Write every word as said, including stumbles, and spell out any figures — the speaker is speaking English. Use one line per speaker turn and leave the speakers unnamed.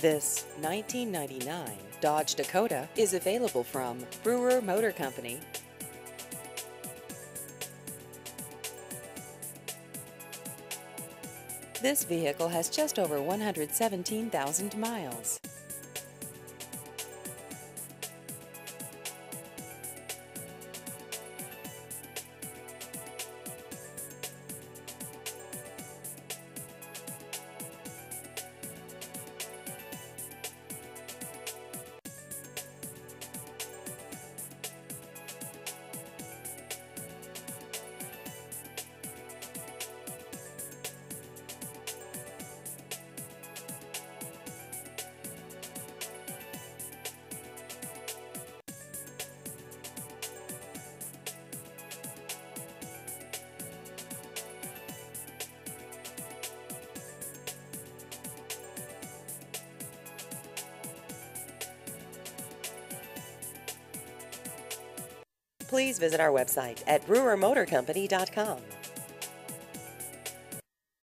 This nineteen ninety-nine Dodge Dakota is available from Brewer Motor Company. This vehicle has just over one hundred seventeen thousand miles. Please visit our website at brewer motor company dot com.